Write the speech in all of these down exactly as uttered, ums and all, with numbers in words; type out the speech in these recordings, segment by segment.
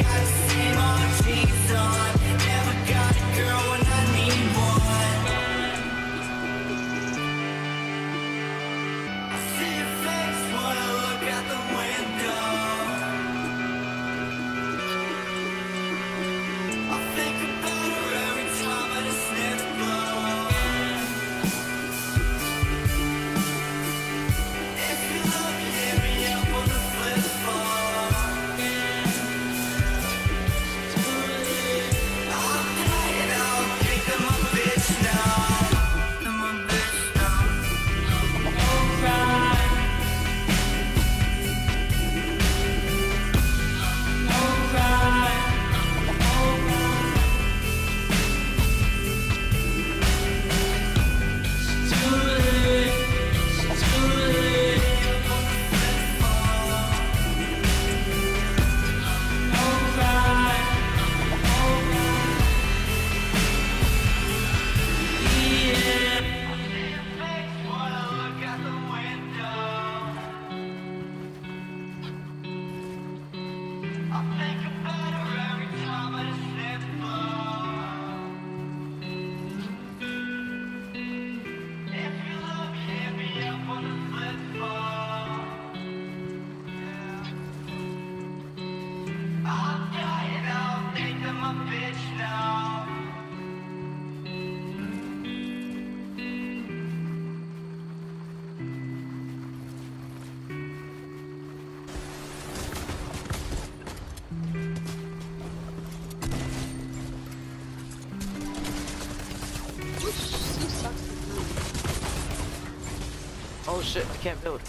Oh shit, I can't build.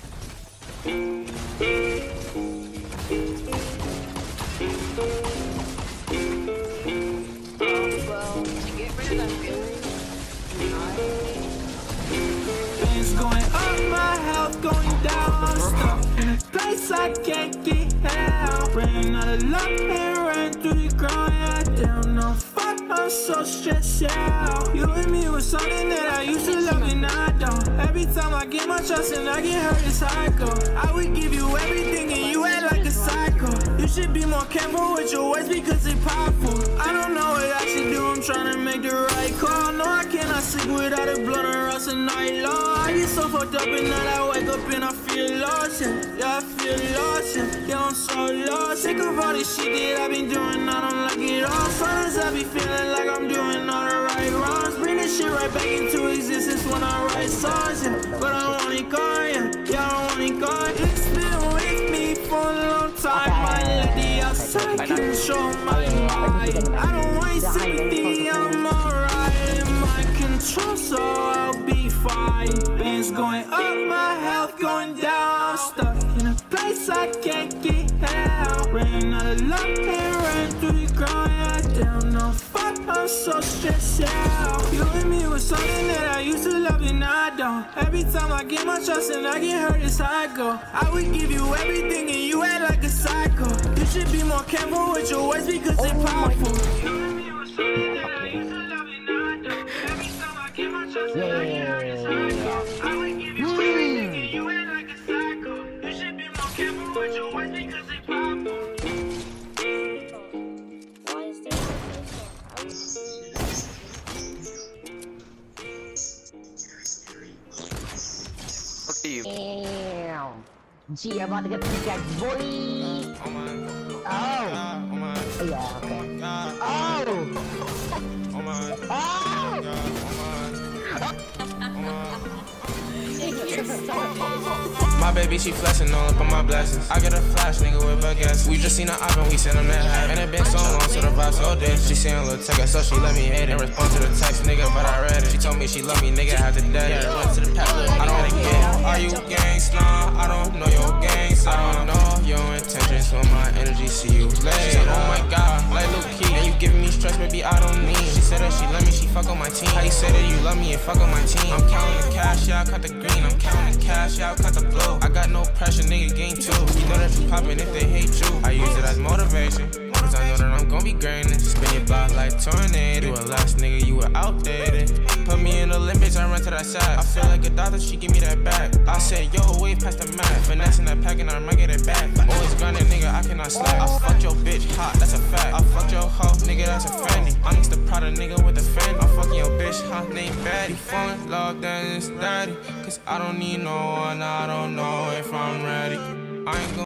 Things going up, my health going down. I'm stuck in a place I can't get out. Ran out of luck and ran through the ground. Yeah, damn, no fuck, I'm so stressed out. You and me was something that I used to love and now I don't. Every time I get my trust and I get hurt, it's how I go. I would give you everything and you act like a psycho. You should be more careful with your words because they're powerful. I don't know what I should do, I'm trying to make the right call. No, I cannot sleep without a blood and rust a night long. I get so fucked up and then I wake up and I feel lost, yeah. Yeah, I feel lost, yeah. Yeah, I'm so lost. Sick of all this shit that I've been doing, I don't like it all. Sometimes I be feeling like I'm doing all the right wrongs. Bring this shit right back into existence when I write songs, yeah. But I don't want it gone, yeah. Yeah, I don't want it gone. It's been with me for a long time. I let the outside control my mind. I don't want sympathy, I'm alright. In my control, so I'll be fine. Things going up, my health going down. I'm stuck in a place I can't get out. Ran out of luck and ran through the ground. Yeah, damn, no fuck, I'm so stressed out. You and me was something that I used to love and now I don't. Every time I get my trust and I get hurt, it's how I go. I would give you everything and you act like a psycho. You should be more careful with your words because they're powerful. You and me was something that I used to love and now I don't. Every time I get my trust and I get hurt, it's how I go. I would give you everything and you act like a psycho. You should be more careful with your words because they're powerful. You. Damn. Gee, I'm about to get the pickaxe, boy. Oh my. Oh. Oh my. Oh, yeah, okay. God. Oh. Oh my. Oh. God. Oh my. My baby, she flexing all up on my blessings. I get a flash, nigga, with a guess. We just seen her up and we sent him that hat. And it been so long, so the vibe so dead. She seen a little text, so she let me hate it. In response to the text, nigga, but I read it. She told me she love me, nigga, had to dead. Yeah, run to the pack, I don't wanna get. Are you gangsta? I don't know your gangs. I don't know your intentions, so my energy see you later. Oh my God, like Lil Key, and you giving me stress, baby, I don't need. She said that she love me, she fuck on my team. How you say that you love me and fuck on my team? I'm counting the cash, yeah, I cut the green. I'm counting the cash, yeah, I cut the blue. I got no pressure, nigga, game two. You know that you poppin' if they hate you. I use it as motivation, cause I know that I'm gon' be greatness. Spin your block like tornado. You a last nigga, you were outdated. Put me in the limits, I run to that side. I feel like like a doctor, she give me that back. I said, yo, wave past the mat. Finessing that pack and I might get it back. Always grinding, nigga, I cannot slack. I fucked your bitch hot, that's a fact. I fucked your hoe, nigga, that's a fanny. I'm Mister Prada, nigga, with a fan. I'm fucking your bitch, hot name Batty. Falling in love, then it's daddy. Cause I don't need no one, I don't know if I'm ready. I ain't gonna